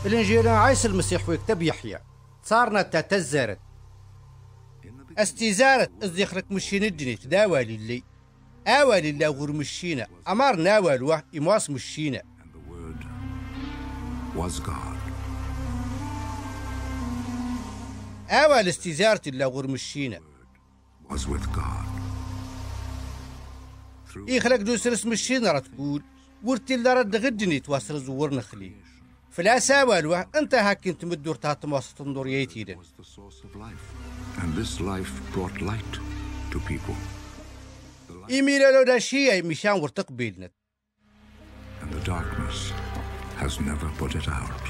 الإنجيل عيسى المسيح ويكتب يحيى صارنا تتزارت استزارت الزخرك مشين الدنيا تداوالي اللي آوالي اللي غور مشينا أمار ناوالوه إمواس مشينا آوال استزارة اللي غور مشينا إخلق دوسرس مشينا رتقول ورتي اللي رد غدني تواسر زور نخلي فلا ساوالوه أنت هاكين تمدور تحت موسط النور يتيدن And this life brought light to people. إيميلا لو دا شيء مشان ورتقبيلنا. And the darkness has never put it out.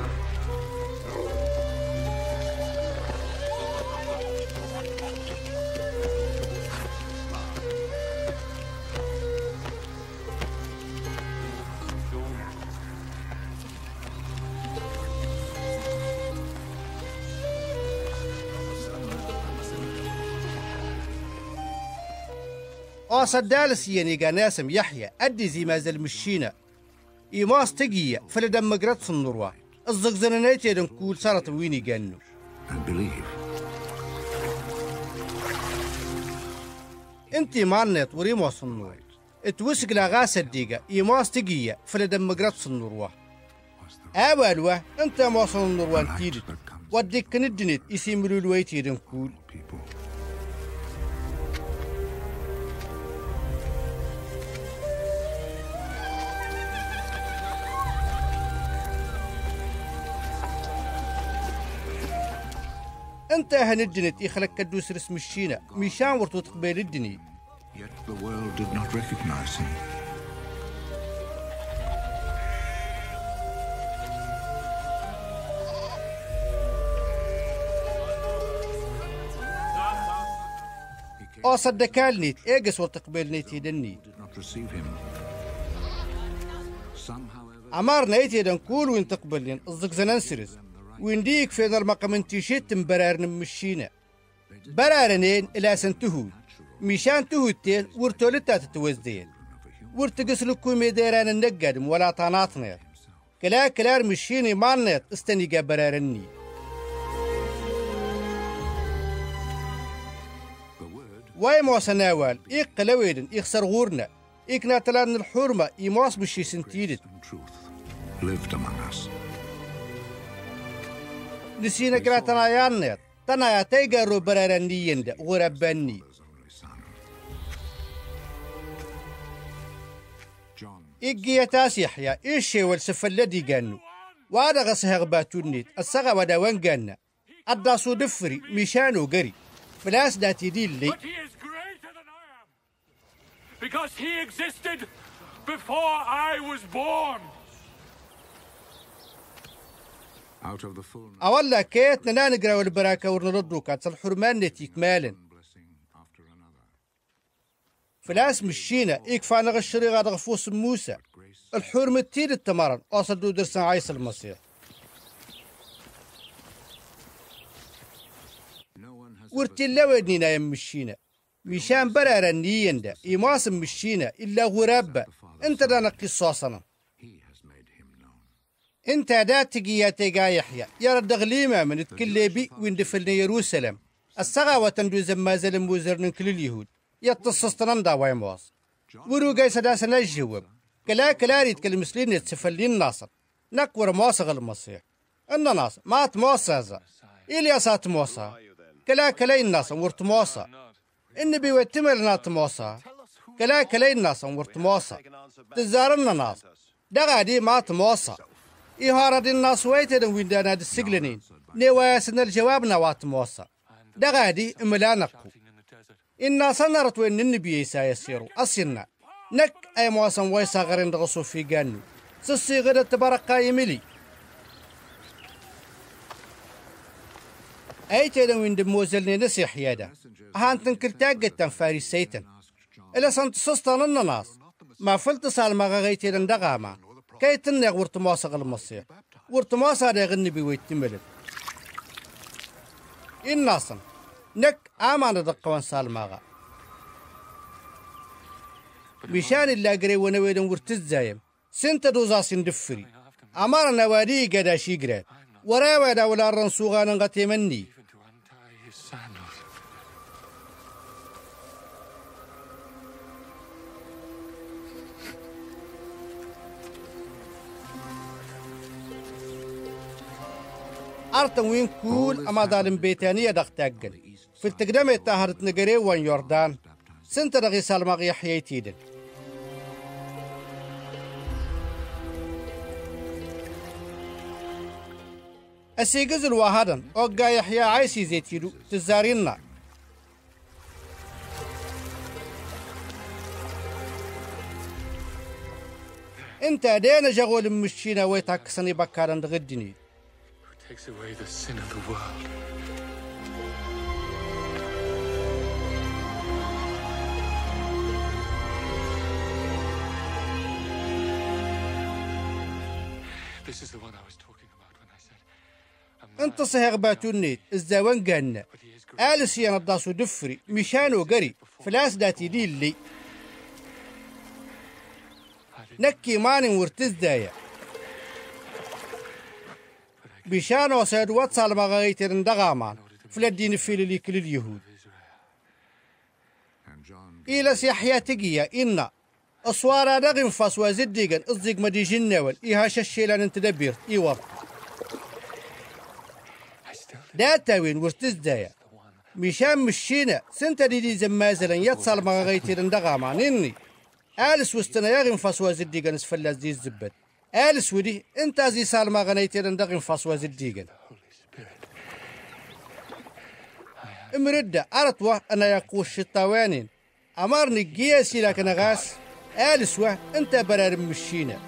صدالس ينيقا ناسم يحيى أدي زي ما زال مشينا إيماس تقية فلدم مقرات في النروة الزقزنانيتي نقول صارت ويني قانو انتي مانت وريمو في النروة اتوسق لغا صديقة إيماس تقية فلدم مقرات في النروة أولوه انت موصل النروة انتيدت وديك كندنت يسيملو الويتي نقول أنت هندنت يخلق كدوس رسم الشينا ميشان ورتو تقبل الدني. Yet the world did not recognize him. صدقالني إيجس وتقبلني تيدني. عمارنا يتيدن كول وين تقبلين الزقزنان سرز. وينديك في المقام انتشيت برارن مشينا برارنين إلى سنتهود ميشان تهودتين ورتولتا تتوزدين ورتقسلكو ميديران النقادم ولا طاناتنا كلار مشيني مانيت استنيقا برارني واي موسى ناوال إيق قلويدن إيخسر غورنا إيق ناتلان الحرمة إيموس بشي سنتيدت نسينا كلا تنايانيت تنايا تيقارو برارنيين دا غرباني إيقيا تاسيح يا إيشي والسفل الذي قانو وادا غسها غباتونيت السغا ودا وان قانا أداسو دفري ميشانو قري فلاس داتي دي اللي Because he existed before I was born. أولا كيت نانقرا والبراكة ورنردو كانت الحرمان نتيك مالا فلاس مشينا إيكفانا غشري غاد غفوس موسى الحرمة تيد التمارن أصدو درسان عيسى المسيح ورتلا ودنينا يمشينا ميشان برارا نيين دا إيماسم مشينا إلا غرابة انت دا قصاصنا انت دات تقيا تيقا يحيى يرد غليمة من تكليبي ويندفلنا يروسلم السغا وتندو زمازل موزرن كل اليهود يتصصتنا دا ويمواص ورو قاي سداسنا الجواب كلا ريت كالمسلين يتسفلين ناصر نكور موصغ المسيح ان ناصر مات موصى إلياسات موصى كلا الناس ورت موصى النبي وتمر نات موصى كلا الناس ورت موصى تزارنا ناس دغادي مات موصى إهارة الناس ويتدن ويندانا السجلنين نواياسنا الجواب نوات موصى دغادي ملانقو إنا صنرت وين النبي يسا يسيرو أصينا نك أي موصى ويسا غرين دغسو في قانو سسي غدا تبارقا يملي أي تدن ويند موزلني نسي حيادا أهانتن كلتاقت تنفاري سيتن إلا سنت سستان الناس ما فلت سالما غيتدن دغاما كي تنغ ورتماسا المصير ورتماسا داغ النبي ويتملت الناس نك آمان دقوان سالماغا مشان اللي قري ونويدن ورتزايم سنت دوزاسين دفري أمر نوادي قدا شيقرات وراوى دولا الرنسوغان غتيمني even to untie his sandals. أرتن وين كول أما ظالم بيتانية دختاقل في التقدم يتاهرت نقري وان يوردان سنت رغي سالماغ يحيي تيدن السيقز الواهدن أوقا يحيى عايسي زيتيدو تزارينا انت دينا جغول مشينا ويتاكسني بكارن غدني Who takes away the sin of the world. This is the one I was talking about when I said, انت صهيغ باتونيت الزاوان قانا آلس ينضاسو دفري مشانو قري فلاس داتي لي نكي ماني ورتزدايا بشانو سيد واتسال مغايتر اندغامان فلدين فيل لي كل اليهود إيلاس يحيى تقيا إنا أصوارا دغم فاسوا زديقا أصدق مدي جنوال إيهاش الشيلان انتدبير إيوار داتاوين ورتزدايا مشان مشينا سنتا دي زمازلا يتصال مغايتر اندغامان إني آلس وستنا يغم فاسوا زديقا اسفلاس دي الزبت آلس ودي انت زي سالما غنيتر اندغم فاسوا زديقا امردة أرطوة أنا يقوش الطوانين أمرني قياسي لك نغاس آلس انت برار مشينا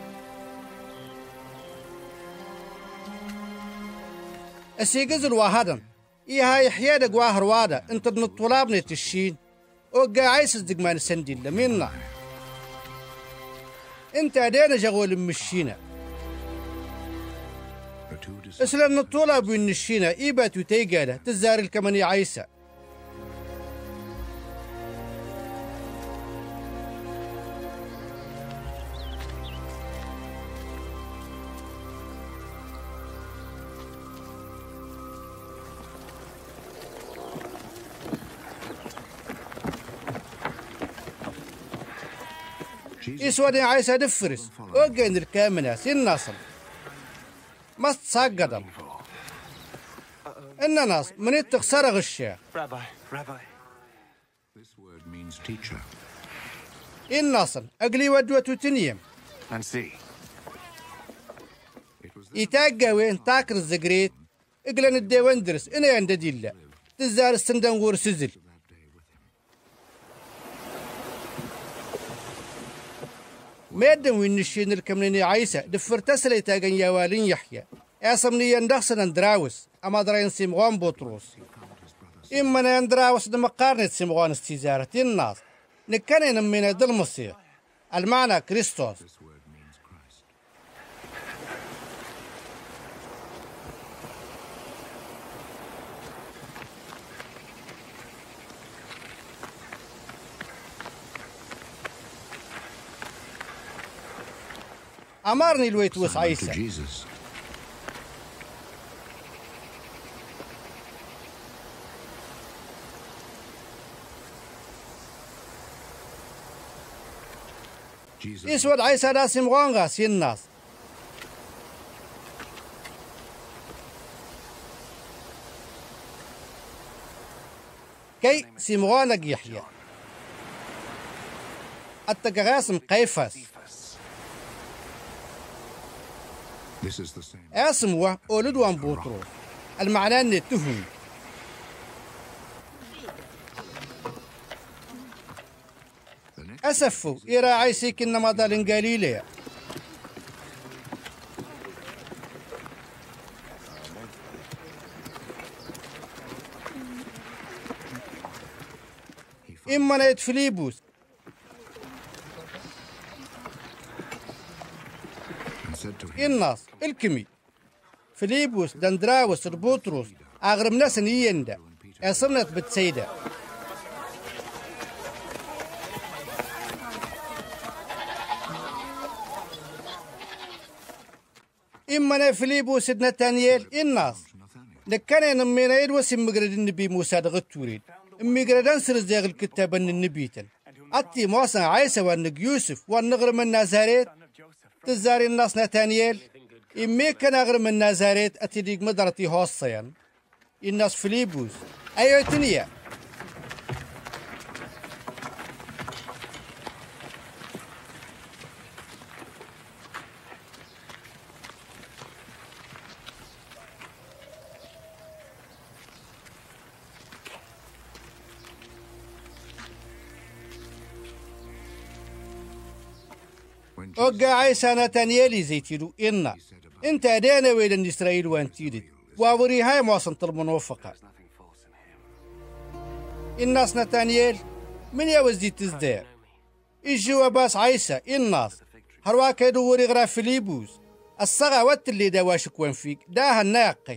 السيقز الواهدن إيها يحيى دق واهر وادا انت نطلابني تشين وقا عايس الزقمان السندين لمنا انت دينا جغول مشينا اسلام نطولا بين الشينا ايبات وتيقاله تزار الكماني عيسى يسودي عيسى دفرس وقين الكامنة سين ناصر ما تصاقدم إن ناس من يتخسر غشة Rabbi. This word means teacher. إن ناصر أقلي ودوة تنيم And see. يتاقى وين تاكر الزقريت إقلن الديوان درس إنا ينددي الله تزار السندان غور سزل ميدن وين الشين الكمنيني عيسى دفر تسلي تاقن يوالين يحيى اصمني يندخسن اندراوس اما درين سيمغون بطروس إما يندراوس دمقارنة سيمغون استزارة الناس نكاني نمينا دل المسيح المعنى كريستوس أمرني الويتوس عيسى يسود عيسى راسي مغانغا سي الناس كي سيمغانك يحيى التقاسم قيفاس اسم هو أولد وان بوتروس المعنى أن التهم أسفوا إيرا عيسي كنا مضال قليلة إما نايت فيليبوس الناس الكمي فيليبوس دندراوس بطرس أغرب ناس نيندا أصمنت بتسيدة إما فيليبوس نتانيال الناس لكان نمينا يدوسم مقرد النبي موسى دغتورين مقردان سرزيغ الكتاب النبيتن أتي موسى عيسى وانك يوسف وانغر من نازاريت تزاري الناس نتانيال إمي كان أغر من نازاريت أتي ديق مدرتي هوصيان الناس فيليبوس أيوتنيا وقع عيسى نتانيالي زيتيرو إنا انت أدانا ويلن إسرائيل وانتيدت ووري هاي موصنة المنوفقة الناس نتانيال من يوزدي تزدير إجوا باس عيسى الناس هرواك يدوري غرا فيليبوس الصغا وات اللي دواشك وين فيك داها الناقي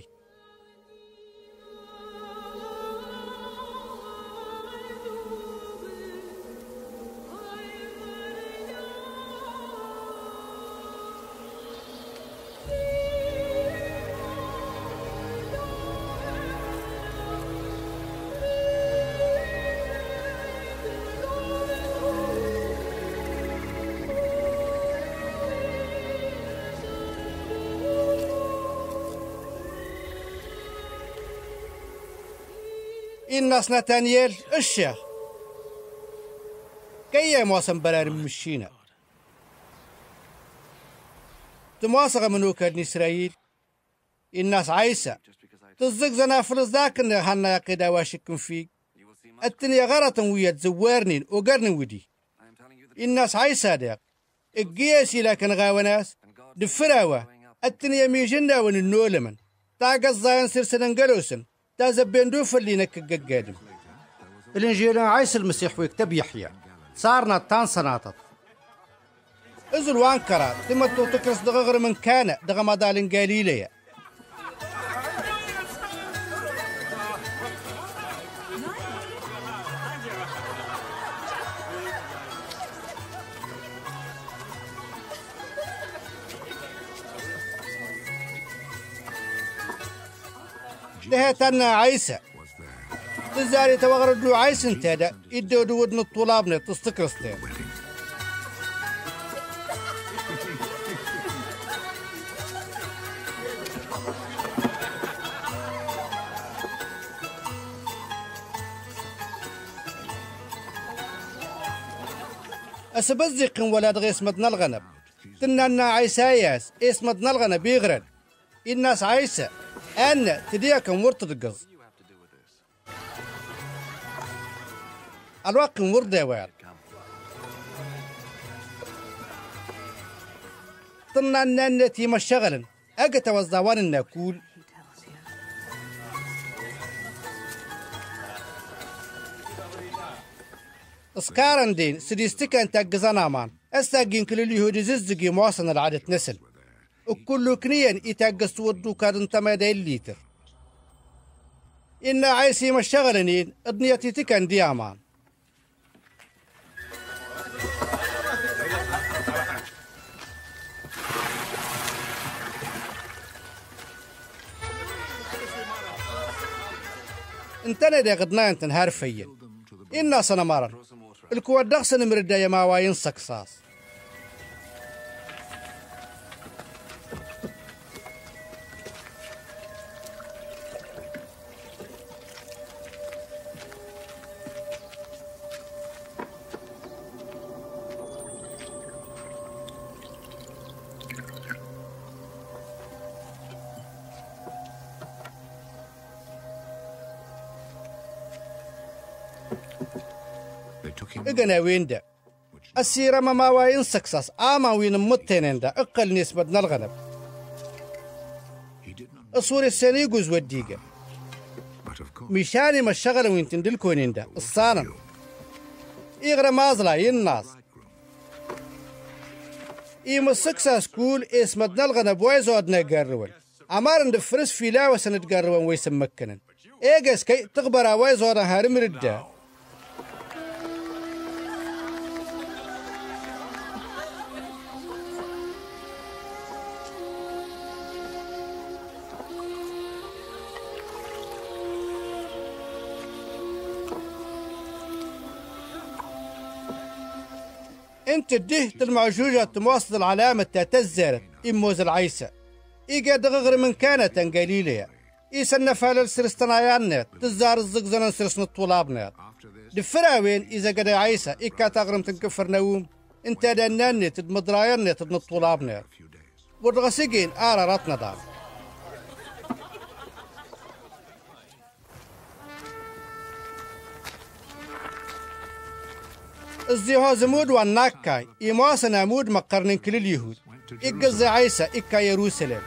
الناس نتانيال الشيخ كي موسم برار مشينا تمواصغ منو كان إسرائيل الناس عيسى تزق زنافر ذاك إن هنا يقيدا واشكن فيك التنيا غرة ويا تزوارنين وقرن ودي الناس عيسى داك القياسي لكن غاوناس دفراوة التنيا ميجنا ون النولمن تاقا الزاين سرسنن قلوسن تازبين دوفر اللي نكك قادم الإنجيل عيسى المسيح ويكتب يحيى صارنا تان سناتط إزل وانكرا تمتو تكرس دغغر من كان دغ مدال قليلية لهتنا عيسى تزاري توغرد له عيسى انتادا يدو دودن الطلابنا تستكرستين أسبزق ولاد غيس مدنا الغنب تننا عيساياس اسمدنا الغنب يغرد الناس عيسى أنا تديكم ورتدقز الواقع ورد يوال طلنا أن نتي مشغلا أجت وزوان الناكول اسكارن دين سديستيكا انت جزانا مان استاجين كل اليهود ززقي مواصن العادة نسل وكل كنيا يتاجس ودو كادن تمادي الليتر إن عيسي مشغلنين ادنيتي تكن ديامان انتنا دي غدنا انتن هارفيا إنا سنمارن الكوى دغسن مردا يما واين سكساس إجنا وين ده السيرة ما واين سكساس آما وين متنين ده أقل نسبة الغنب الصور السنة يجوز وديجة مشاني ما الشغل وين تندل كونين ده الصانم إغرى مازلا يناس إيم السكساس كول اسمدنا الغنب ويزودنا قرون أمارن دفرس في لا وسند قرون ويسمكنن إيجاس كي تغبر ويزودنا هارم رده انت ده المعجوجة تمواصل العلامة تتزارت إموز العيسى إيجا دغغر من كانت قليلة إيسا فالل سرستنايانات تزار الزقزنا سرسن الطلابنات دفراوين إذا قد عيسى إيكا تغرم تنكفر نوم انت داناني تدمدراياني تدن الطلابنات ورغسيقين راتنا دار الزيها زمود والناكاي إماسنا مود مقرن كل اليهود إقز عيسى إكا يروسلم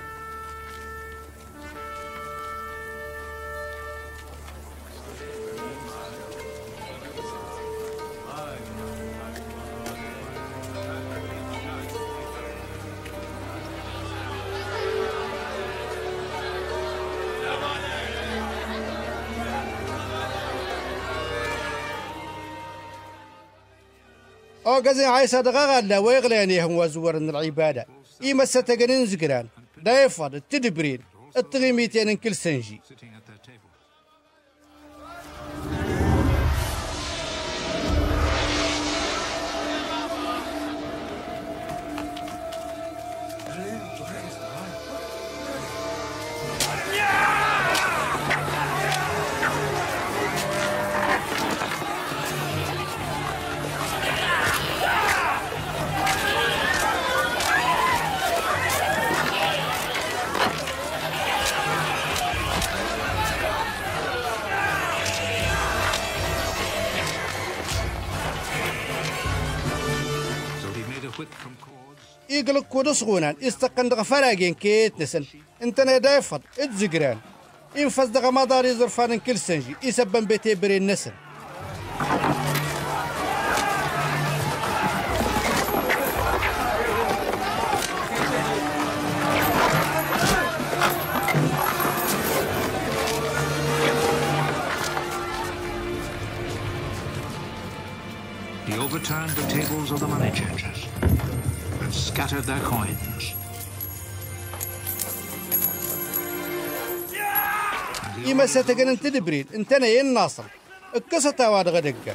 قزي عيسى دغاغا لا ويغلاني هم وزورن العبادة إيما ستقنين زقران دايفر التدبرين التغيميتين كل سنجي يقلق كودس غونان استقند فراجين كيت نسن انتنا دايفر اتزقران ينفصدق مداري زرفان كل سنجي يسبن بيتي برين نسن He overturned the tables of the money changers and scattered their coins. إما ستقن انت دبرين انتنا ين ناصر القصة واد غدقة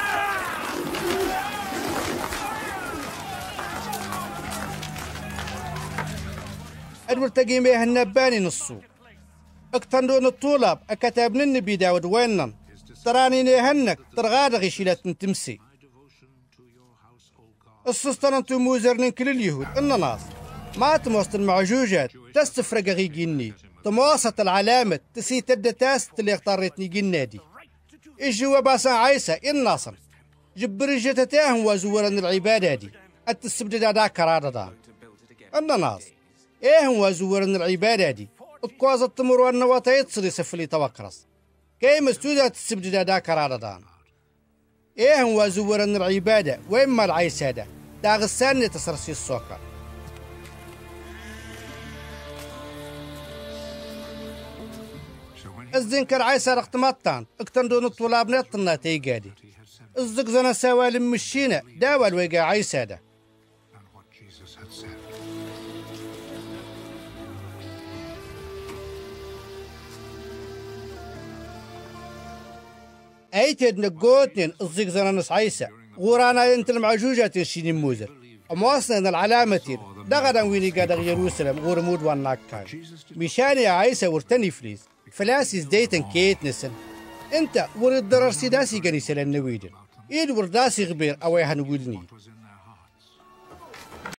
أدور تقيميه النباني نصو اقتندون الطولاب أكتابن النبي داود وينن تراني نيهنك ترغادغي شيلات تمسي السلطان انتو موزرنين كل اليهود الناس ما تموسط المعجوجات تستفرق غيقيني تموسط العلامة تسيت الدتاس اللي اختارتني جنادي إجوا باسا عيسى الناصر جبر جتتاهم وزورن العبادة دي التسبدد دا كرادة دا الناس ايهم وزورن العبادة دي القواز التمر والنواتا يتصري سفلي توقرص كي مستودة تسبدد دا كرادة دا ايهم وزورن العبادة وإما العيسى دا داغسان تصرسي السوكر الزنكر عيسى رقتمطان اكتندون الطلاب نطنا تيقادي الزقزنا سوالم مشينا داوى الويقا عيسى دا ايتد نقوتنين الزقزنا نص عيسى غورانا انت المعجوجات شيني موزر امواصلنا العلامتين دغدا ويني قادر يروسلم غور مود والناكاي مشاني عيسى ورتني فليس فلاسيس ديتن كيت نسن انت ورد درر سيداسي قنيسة للنويدن ايد ورداسي غبير اويها نقولني